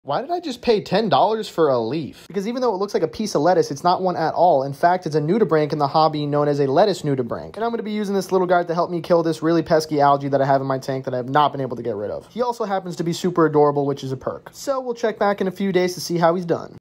Why did I just pay $10 for a leaf? Because even though it looks like a piece of lettuce, it's not one at all. In fact, it's a nudibranch in the hobby known as a lettuce nudibranch. And I'm going to be using this little guy to help me kill this really pesky algae that I have in my tank that I have not been able to get rid of. He also happens to be super adorable, which is a perk. So we'll check back in a few days to see how he's done.